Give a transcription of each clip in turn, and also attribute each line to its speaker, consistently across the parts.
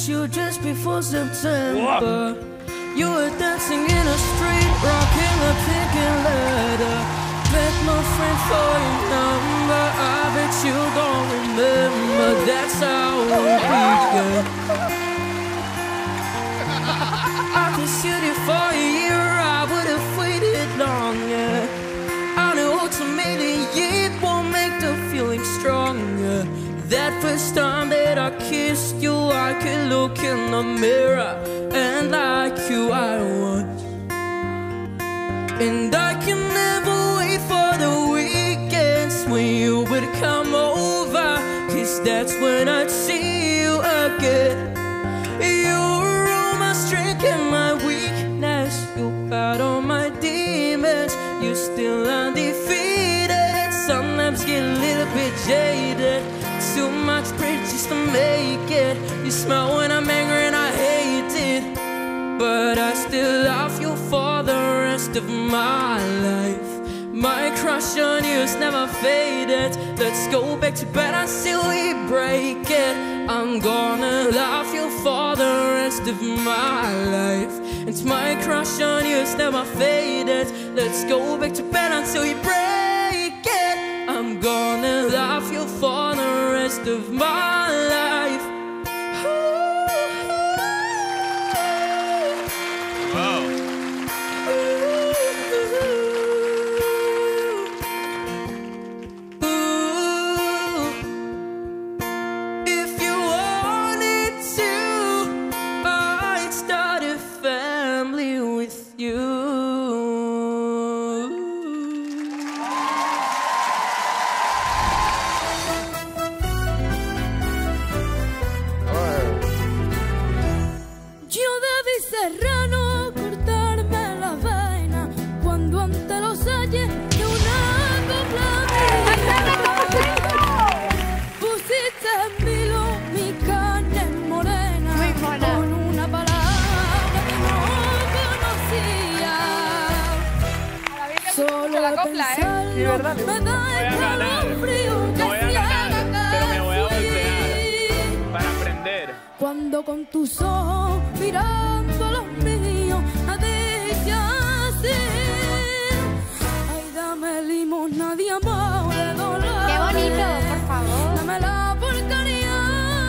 Speaker 1: you just before September. You were dancing in a street, rocking a pink leather. Beg my friend for your number, I bet you don't remember. That's how we began. I pursued it for a year, I would have waited longer. I know ultimately it won't make the feeling stronger. That first time that I kissed you, I could look in the mirror and like you I was. And I can never wait for the weekends when you would come over, 'cause that's when I'd see you again. You were all my strength and my weakness, you battle my demons, you're still undefeated. Sometimes get a little bit jaded, too much praise just to make it. You smile when I'm angry and I hate it, but I still love you for the rest of my life. My crush on you has never faded. Let's go back to bed until we break it. I'm gonna love you for the rest of my life. And my crush on you has never faded. Let's go back to bed until we break it. I'm gonna love you for the rest of my life.
Speaker 2: Wow.
Speaker 1: If you wanted to, I'd start a family with you.
Speaker 3: Yo debí serrano cortarme la vaina cuando ante los halles de una copla pusiste en vilo mi carne morena con una palabra que no conocía. Solo
Speaker 4: la copla,
Speaker 3: pensarlo
Speaker 4: sí, verdad.
Speaker 3: me da el calofrío que
Speaker 2: No voy a ganar, pero me voy a voltear
Speaker 3: voltear.
Speaker 2: para aprender.
Speaker 3: Cuando con tus ojos mirando a los míos me dije así: ay, dame limosna de amor, de dolor.
Speaker 4: Qué bonito, por favor.
Speaker 3: Dame la porcaría.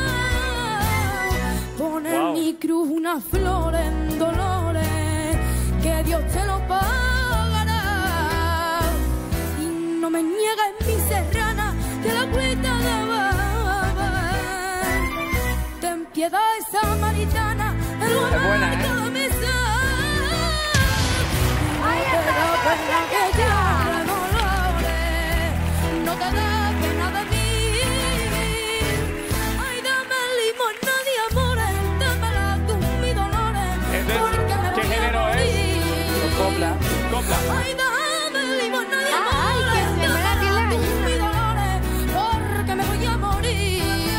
Speaker 3: Pone en
Speaker 2: Wow.
Speaker 3: mi cruz una flor en dolores, que Dios te lo pagará. Y no me niegues mi serrana, que la cuita de beber. Ten piedad esa maritana, el
Speaker 2: buena,
Speaker 3: lugar de mi ser.
Speaker 4: Ay,
Speaker 3: No te da pena que llore dolores, no te da pena de mí. Ay, dame limosna de amores, dámela tú mi dolores, porque me
Speaker 2: ¿Qué
Speaker 3: voy a
Speaker 2: género es?
Speaker 3: morir.
Speaker 2: Copla.
Speaker 3: Ay, dame limosna de
Speaker 4: Ay,
Speaker 3: amores,
Speaker 4: que se me
Speaker 3: dámela
Speaker 4: la
Speaker 3: tú mi dolores, porque me voy a morir.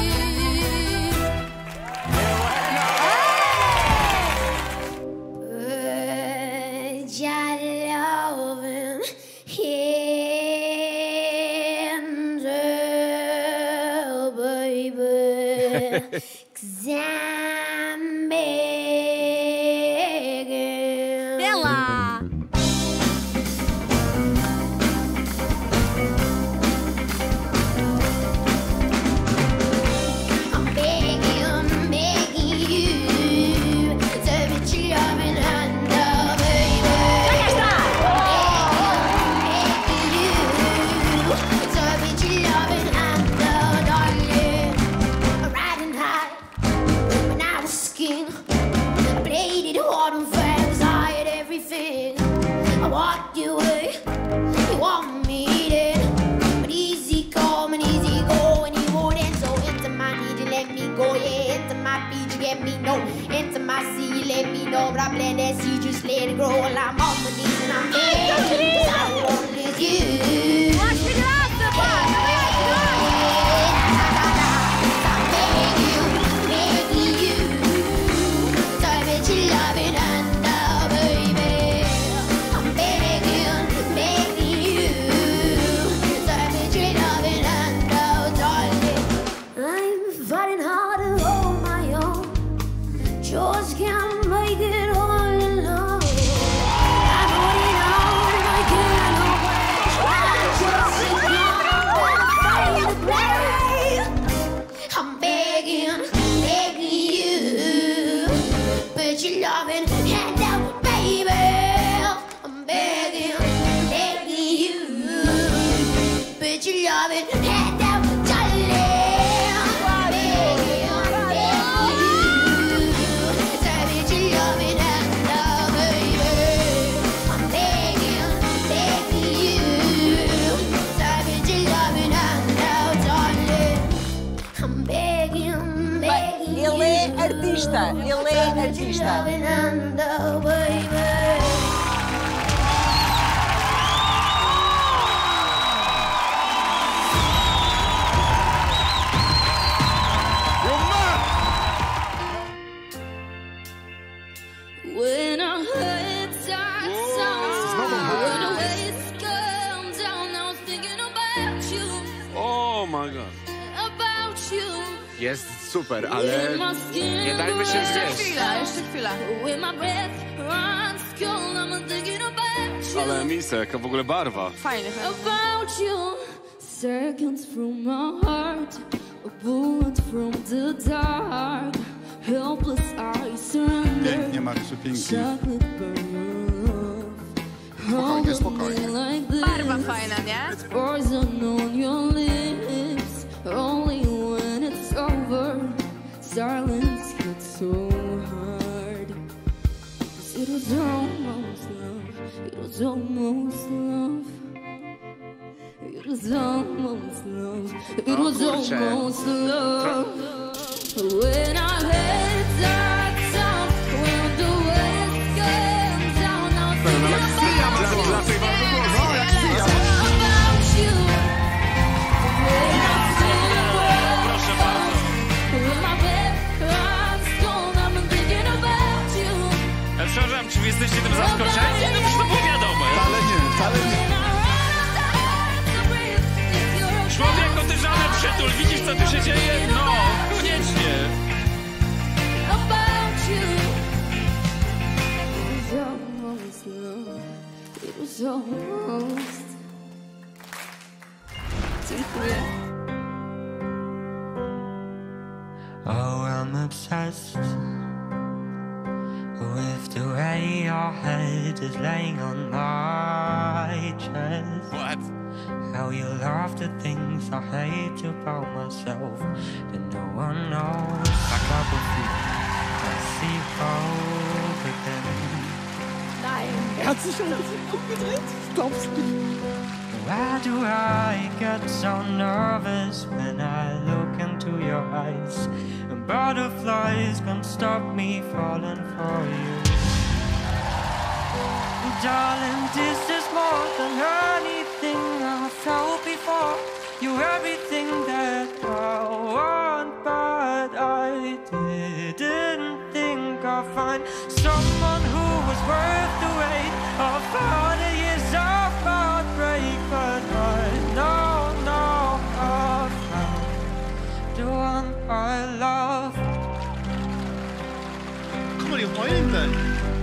Speaker 5: Ya loving Hansel, baby, 'cause I'm begging.
Speaker 4: Ela.
Speaker 5: I'm begging you to put your loving hand up, baby. Begging you to put your loving hand up, darling. Riding high when I was skin, I played it hard and fast. I had everything. I walked your way, you want me then, but easy come and easy go, and you wouldn't. So into my need you let me go, yeah. Into my feet you let me know, into my sea you let me know. But I blend that seed, just let it grow. Well, I'm on my knees and I'm begging, 'cause I won't lose you.
Speaker 4: Watch me glass, boy.
Speaker 5: I'm begging you to put your loving hand up, baby. I'm begging you to put your loving hand up, darling. I'm fighting hard to hold my own, your loving hand, oh baby.
Speaker 3: When our heads are down, when the waves come down, I was thinking about you,
Speaker 2: Oh my god.
Speaker 3: about you.
Speaker 2: Jest super, ale nie dajmy się zwieść.
Speaker 6: Jeszcze chwila.
Speaker 3: When my breath runs cold, I'm thinking about you,
Speaker 2: Ale Misa, jaka w ogóle barwa.
Speaker 6: Fajny.
Speaker 3: about you. Seconds from my heart, a bullet from the dark. Helpless eyes surrender.
Speaker 7: Pięknie, Marysiu, pięknie.
Speaker 3: Chocolate burn.
Speaker 7: Spokojnie, spokojnie.
Speaker 3: Like this.
Speaker 6: Barwa fajna, nie?
Speaker 3: Poison on your lips. Only when it's over, silence hits so hard. 'Cause it was almost love. It was almost love. It was almost love. It was almost love. When our heads are down, when the waves come down, I'll think about you. When I
Speaker 2: Proszę bardzo.
Speaker 3: when my breath runs cold, I'm thinking about you.
Speaker 2: Ja przepraszam, czy wy jesteście tym zaskoczeni? No przecież to było wiadome.
Speaker 7: Wcale nie, wcale nie.
Speaker 3: When I run out to breathe, it's your
Speaker 2: Człowieku, ty żony przytul, widzisz co tu się dzieje? No, koniecznie.
Speaker 3: about you. It was almost love. It was almost. Dziękuję.
Speaker 1: Oh, I'm obsessed with the way your head is laying on my chest.
Speaker 2: What?
Speaker 1: How you laughed at things I hate about myself, that no one knows. I got the feet, I see hope again.
Speaker 6: Er hat sich umgedreht. Ich glaub's nicht.
Speaker 1: Why do I get so nervous when I look into your eyes? And butterflies can't stop me falling for you. Darling, this is more than anything I felt before. You're everything that I want, but I didn't think I'd find someone who was worth the wait of 40 years of heartbreak. But I know I've found the one I love.
Speaker 7: Guck mal, die heulen dann.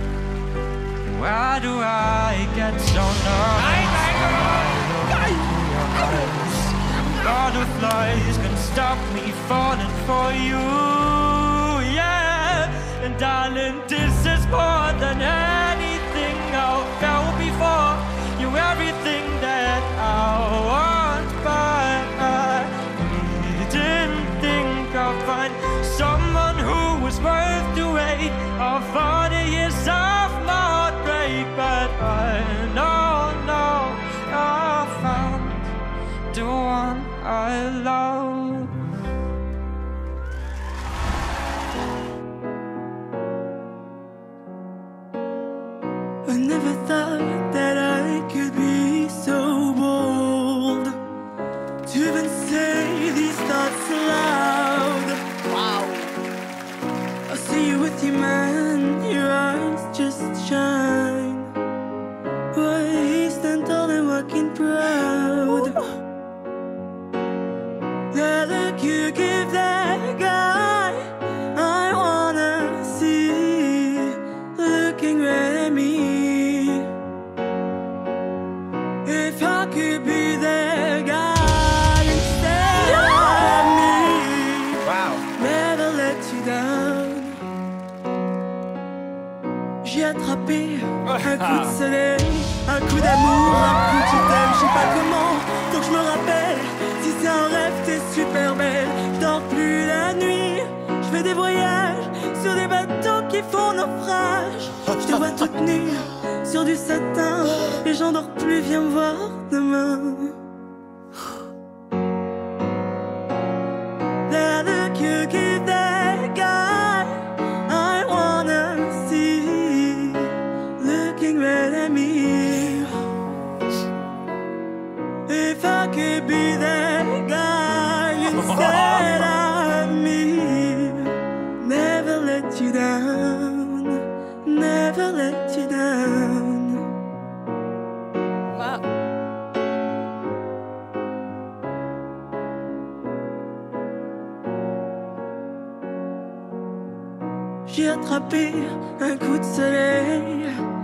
Speaker 1: Why do I get so nervous when I look into your eyes? Butterflies can stop me falling for you, yeah. And darling, this is more than anything I've felt before. You're everything that I want, but I didn't think I'd find someone who was worth the wait of 40 years of heartbreak. But I know I found the one I love. I never thought that I could be so bold to even say these thoughts aloud.
Speaker 6: Wow.
Speaker 1: I see you with your man, your eyes just shine. Why stand tall and walking proud? That look you give that guy, I wanna see looking right at me. If I could be that guy instead of me.
Speaker 2: Wow.
Speaker 1: Never let you down. J'ai attrapé un coup de soleil, un coup d'amour, un coup de je t'aime, je sais pas comment, faut que je me rappelle. Si c'est un rêve, t'es super belle. Je dors plus la nuit, je fais des voyages sur des bateaux qui font naufrage. Je te vois toute nue sur du satin, et j'en dors plus, viens me voir demain. That look you give that guy, I wanna could be that guy instead of me. Never let you down, never let you down.
Speaker 8: Wow.
Speaker 1: J'ai attrapé un coup de soleil